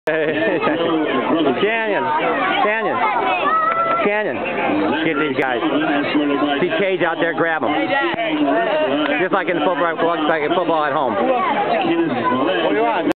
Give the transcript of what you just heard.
Canyon, get these guys. See Cage out there, grab them. Just like in football at home. What do you want?